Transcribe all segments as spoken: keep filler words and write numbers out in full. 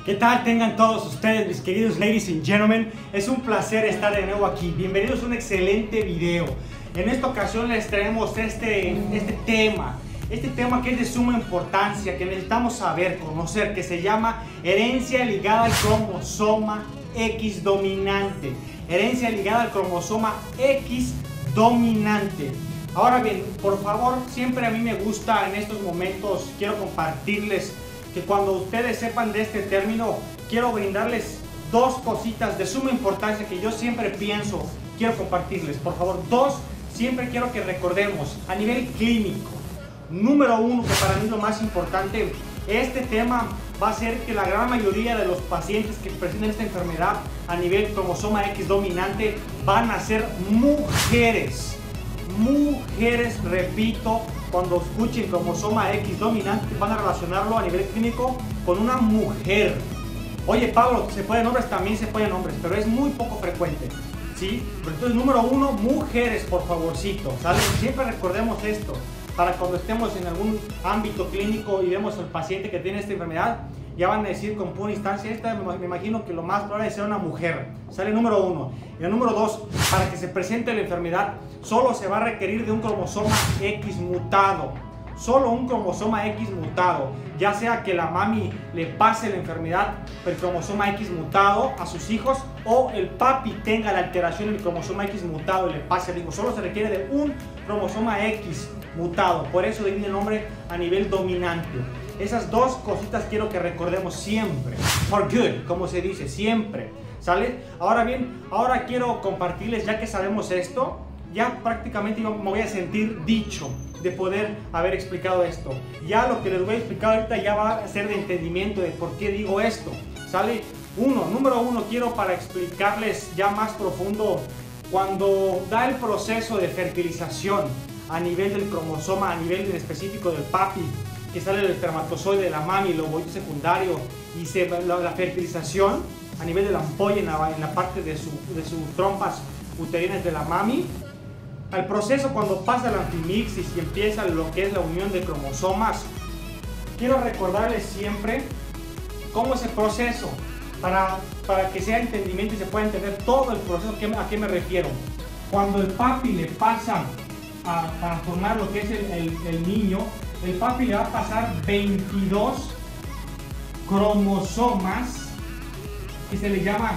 ¿Qué tal? Tengan todos ustedes, mis queridos ladies and gentlemen. Es un placer estar de nuevo aquí. Bienvenidos a un excelente video. En esta ocasión les traemos este, este tema. Este tema que es de suma importancia, que necesitamos saber, conocer, que se llama herencia ligada al cromosoma X dominante. Herencia ligada al cromosoma X dominante. Ahora bien, por favor, siempre a mí me gusta en estos momentos, quiero compartirles que cuando ustedes sepan de este término, quiero brindarles dos cositas de suma importancia que yo siempre pienso, quiero compartirles. Por favor, dos, siempre quiero que recordemos a nivel clínico. Número uno, que para mí es lo más importante, este tema va a ser que la gran mayoría de los pacientes que presenten esta enfermedad a nivel cromosoma X dominante van a ser mujeres. Mujeres, repito, cuando escuchen cromosoma X dominante van a relacionarlo a nivel clínico con una mujer. Oye, Pablo, se pueden hombres, también se pueden hombres, pero es muy poco frecuente, ¿sí? Entonces, número uno, mujeres, por favorcito, ¿sale? Siempre recordemos esto, para cuando estemos en algún ámbito clínico y vemos al paciente que tiene esta enfermedad, ya van a decir con pura instancia, esta me imagino que lo más probable es ser una mujer. Sale número uno. Y el número dos, para que se presente la enfermedad, solo se va a requerir de un cromosoma X mutado. Solo un cromosoma X mutado. Ya sea que la mami le pase la enfermedad, el cromosoma X mutado a sus hijos, o el papi tenga la alteración del cromosoma X mutado y le pase al hijo. Solo se requiere de un cromosoma X mutado. Por eso viene el nombre a nivel dominante. Esas dos cositas quiero que recordemos siempre. For good, como se dice, siempre. ¿Sale? Ahora bien, ahora quiero compartirles, ya que sabemos esto, ya prácticamente yo me voy a sentir dicho de poder haber explicado esto. Ya lo que les voy a explicar ahorita ya va a ser de entendimiento de por qué digo esto. ¿Sale? Uno, número uno, quiero para explicarles ya más profundo, cuando da el proceso de fertilización a nivel del cromosoma, a nivel en específico del papi, que sale el espermatozoide de la mami, el ovoide secundario, y se, la, la fertilización a nivel de la ampolla en la, en la parte de, su, de sus trompas uterinas de la mami. Al proceso cuando pasa la antimixis y empieza lo que es la unión de cromosomas, quiero recordarles siempre cómo es el proceso, para, para que sea entendimiento y se pueda entender todo el proceso. ¿A qué me refiero? Cuando el papi le pasa a, para formar lo que es el, el, el niño, el papi le va a pasar veintidós cromosomas, que se les llama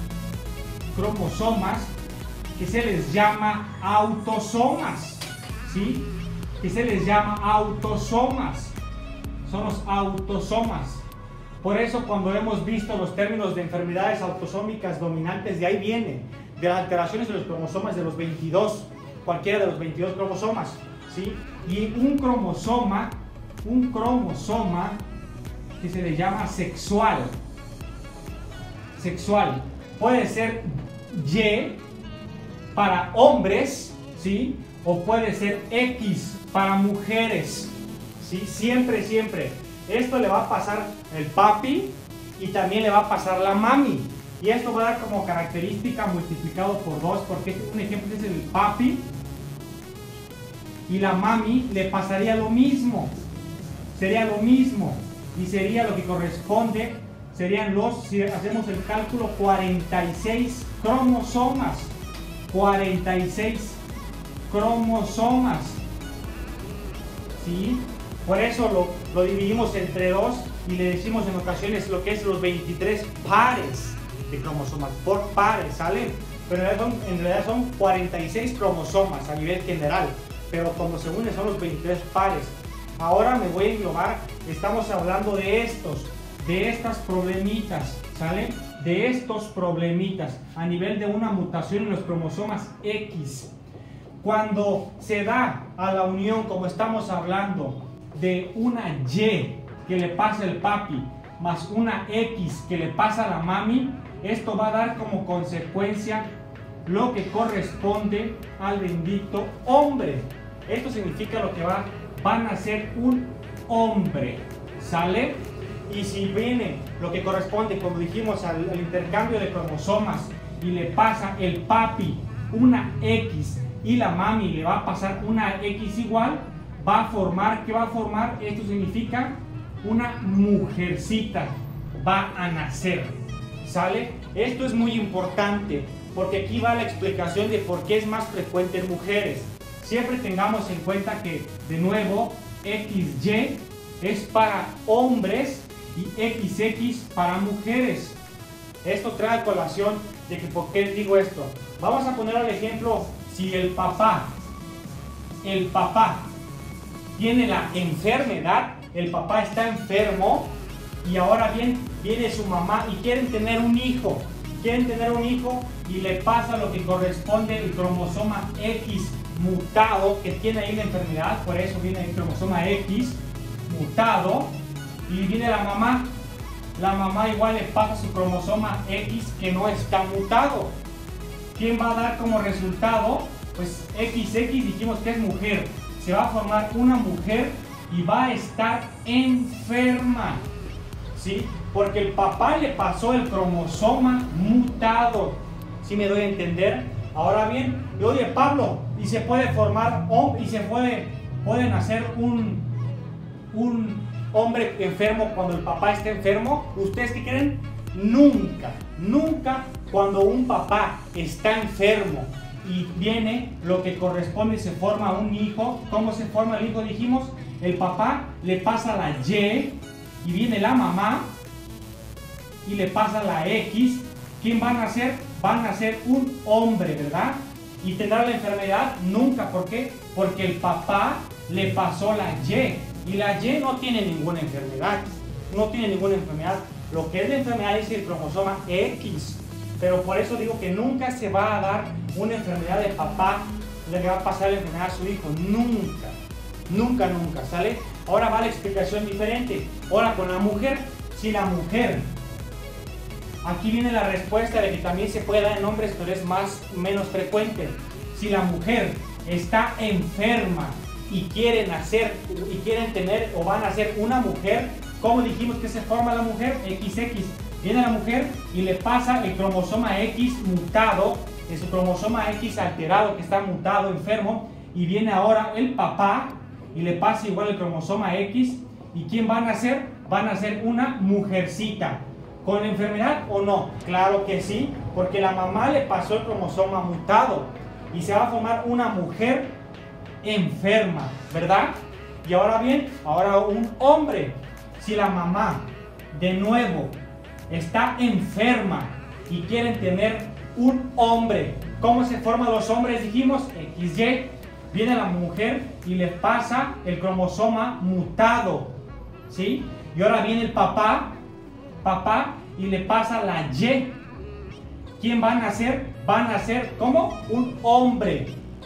cromosomas, que se les llama autosomas, ¿sí? Que se les llama autosomas, son los autosomas. Por eso cuando hemos visto los términos de enfermedades autosómicas dominantes, de ahí viene, de las alteraciones de los cromosomas de los veintidós, cualquiera de los veintidós cromosomas, ¿sí? Y un cromosoma, un cromosoma que se le llama sexual, sexual, puede ser Y para hombres, ¿sí? O puede ser X para mujeres, ¿sí? Siempre, siempre. Esto le va a pasar el papi y también le va a pasar la mami. Y esto va a dar como característica multiplicado por dos, porque un ejemplo es el papi y la mami le pasaría lo mismo, sería lo mismo, y sería lo que corresponde, serían los, si hacemos el cálculo, cuarenta y seis cromosomas, cuarenta y seis cromosomas, ¿sí? Por eso lo, lo dividimos entre dos y le decimos en ocasiones lo que es los veintitrés pares de cromosomas, por pares, ¿sale? Pero en realidad son, en realidad son cuarenta y seis cromosomas a nivel general, pero como se unen son los veintitrés pares. Ahora me voy a englobar, estamos hablando de estos, de estas problemitas, ¿sale? De estos problemitas a nivel de una mutación en los cromosomas X. Cuando se da a la unión, como estamos hablando, de una Y que le pasa el papi más una X que le pasa a la mami, esto va a dar como consecuencia lo que corresponde al bendito hombre. Esto significa lo que va, van a ser un hombre, ¿sale? Y si viene lo que corresponde, como dijimos, al, al intercambio de cromosomas y le pasa el papi una X y la mami le va a pasar una X igual, va a formar, ¿qué va a formar? Esto significa una mujercita. va a nacer. ¿Sale? Esto es muy importante porque aquí va la explicación de por qué es más frecuente en mujeres. Siempre tengamos en cuenta que, de nuevo, equis ye es para hombres y equis equis para mujeres. Esto trae a colación de que por qué digo esto. Vamos a poner el ejemplo, si el papá, el papá tiene la enfermedad, el papá está enfermo y ahora bien viene su mamá y quieren tener un hijo, quieren tener un hijo y le pasa lo que corresponde el cromosoma X mutado que tiene ahí la enfermedad, por eso viene el cromosoma X mutado y viene la mamá, la mamá igual le pasa su cromosoma X que no está mutado. ¿Quién va a dar como resultado? Pues equis equis dijimos que es mujer, se va a formar una mujer y va a estar enferma, ¿sí? Porque el papá le pasó el cromosoma mutado, ¿sí me doy a entender? Ahora bien, oye Pablo, y se puede formar y se puede, puede nacer un, un hombre enfermo cuando el papá esté enfermo. ¿Ustedes qué creen? Nunca, nunca cuando un papá está enfermo y viene lo que corresponde, se forma un hijo. ¿Cómo se forma el hijo? Dijimos, el papá le pasa la Y y viene la mamá y le pasa la X. ¿Quién van a nacer? Van a ser un hombre, ¿verdad? Y tendrá la enfermedad nunca. ¿Por qué? Porque el papá le pasó la Y y la Y no tiene ninguna enfermedad, no tiene ninguna enfermedad. Lo que es la enfermedad es el cromosoma X, pero por eso digo que nunca se va a dar una enfermedad de papá, le va a pasar la enfermedad a su hijo, nunca, nunca, nunca, ¿sale? Ahora va la explicación diferente. Ahora con la mujer, si la mujer, aquí viene la respuesta de que también se puede dar en hombres, pero es más, menos frecuente. Si la mujer está enferma y quieren nacer, y quieren tener o van a ser una mujer, ¿cómo dijimos que se forma la mujer? equis equis. Viene la mujer y le pasa el cromosoma X mutado, es su cromosoma X alterado que está mutado, enfermo, y viene ahora el papá y le pasa igual el cromosoma X. ¿Y quién van a nacer? Van a ser una mujercita. ¿Con enfermedad o no? Claro que sí, porque la mamá le pasó el cromosoma mutado y se va a formar una mujer enferma, ¿verdad? Y ahora bien, ahora un hombre, si la mamá de nuevo está enferma y quieren tener un hombre, ¿cómo se forman los hombres? Dijimos equis ye, viene la mujer y le pasa el cromosoma mutado, ¿sí? Y ahora viene el papá, papá y le pasa la Y. ¿Quién va a nacer? Van a nacer como un hombre.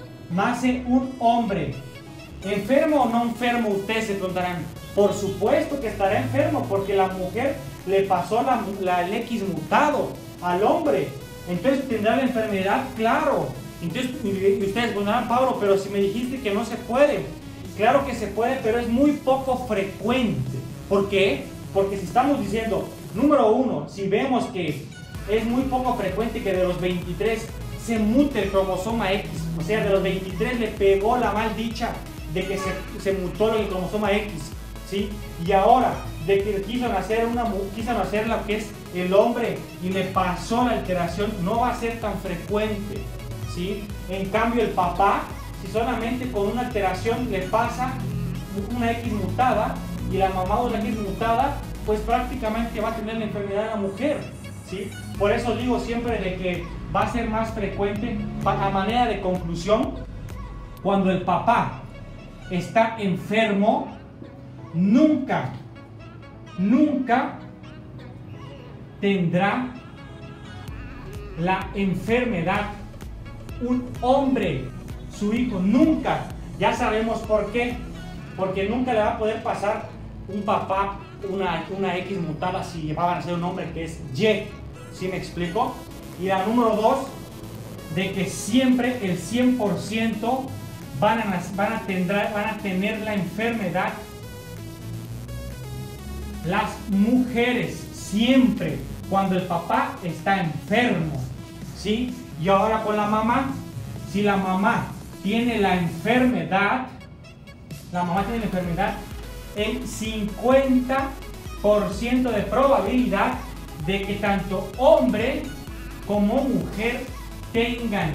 Nace un hombre. ¿Enfermo o no enfermo? Ustedes se preguntarán. Por supuesto que estará enfermo porque la mujer le pasó la, la, el X mutado al hombre. Entonces tendrá la enfermedad, claro. Entonces y ustedes preguntarán, Pablo, pero si me dijiste que no se puede. Claro que se puede, pero es muy poco frecuente. ¿Por qué? Porque si estamos diciendo, número uno, si vemos que es muy poco frecuente que de los veintitrés se mute el cromosoma X, o sea, de los veintitrés le pegó la maldicha de que se, se mutó el cromosoma X, ¿sí? Y ahora, de que quiso nacer, una, quiso nacer lo que es el hombre y le pasó la alteración, no va a ser tan frecuente, ¿sí? En cambio, el papá, si solamente con una alteración le pasa una X mutada y la mamá de una X mutada, pues prácticamente va a tener la enfermedad de la mujer, ¿sí? Por eso digo siempre de que va a ser más frecuente. A manera de conclusión, cuando el papá está enfermo, nunca, nunca tendrá la enfermedad un hombre, su hijo, nunca. Ya sabemos por qué, porque nunca le va a poder pasar un papá una, una X mutada si van a ser un hombre que es Y, ¿sí me explico? Y la número dos, de que siempre el cien por ciento van a, van, a tendrá, van a tener la enfermedad las mujeres, siempre, cuando el papá está enfermo, ¿sí? Y ahora con la mamá, si la mamá tiene la enfermedad, la mamá tiene la enfermedad, el cincuenta por ciento de probabilidad de que tanto hombre como mujer tengan,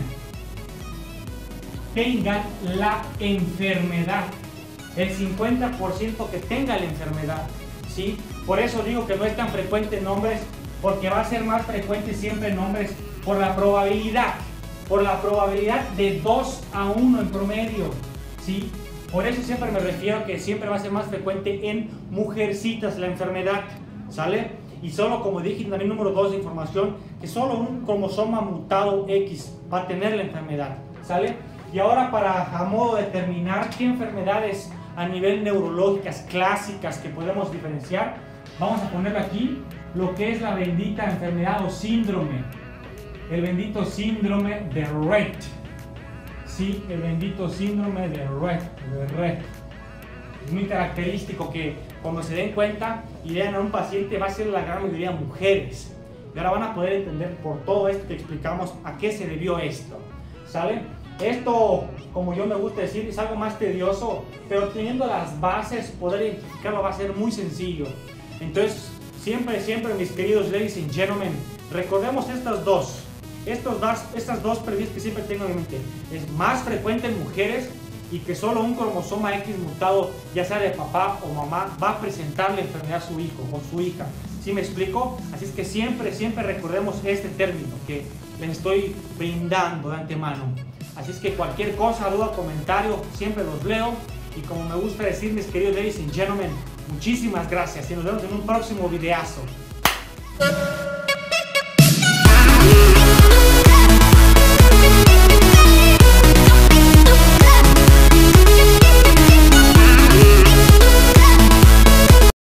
tengan la enfermedad. El cincuenta por ciento que tenga la enfermedad, ¿sí? Por eso digo que no es tan frecuente en hombres, porque va a ser más frecuente siempre en hombres por la probabilidad, por la probabilidad de dos a uno en promedio, ¿sí? Por eso siempre me refiero a que siempre va a ser más frecuente en mujercitas la enfermedad, ¿sale? Y solo, como dije también número dos de información, que solo un cromosoma mutado X va a tener la enfermedad, ¿sale? Y ahora, para a modo de terminar, ¿qué enfermedades a nivel neurológicas clásicas que podemos diferenciar? Vamos a ponerlo aquí, lo que es la bendita enfermedad o síndrome, el bendito síndrome de Rett, sí, el bendito síndrome de Rett, de Rett. Es muy característico que cuando se den cuenta y vean a un paciente, va a ser la gran mayoría mujeres. Y ahora van a poder entender por todo esto que explicamos a qué se debió esto, ¿sale? Esto, como yo me gusta decir, es algo más tedioso, pero teniendo las bases, poder identificarlo va a ser muy sencillo. Entonces, siempre, siempre, mis queridos ladies and gentlemen, recordemos estas dos, estos dos estas dos premisas que siempre tengo en mente. Es más frecuente en mujeres y que solo un cromosoma X mutado, ya sea de papá o mamá, va a presentar la enfermedad a su hijo o su hija. ¿Sí me explico? Así es que siempre, siempre recordemos este término que les estoy brindando de antemano. Así es que cualquier cosa, duda, comentario, siempre los leo. Y como me gusta decir, mis queridos ladies and gentlemen, muchísimas gracias y nos vemos en un próximo videazo.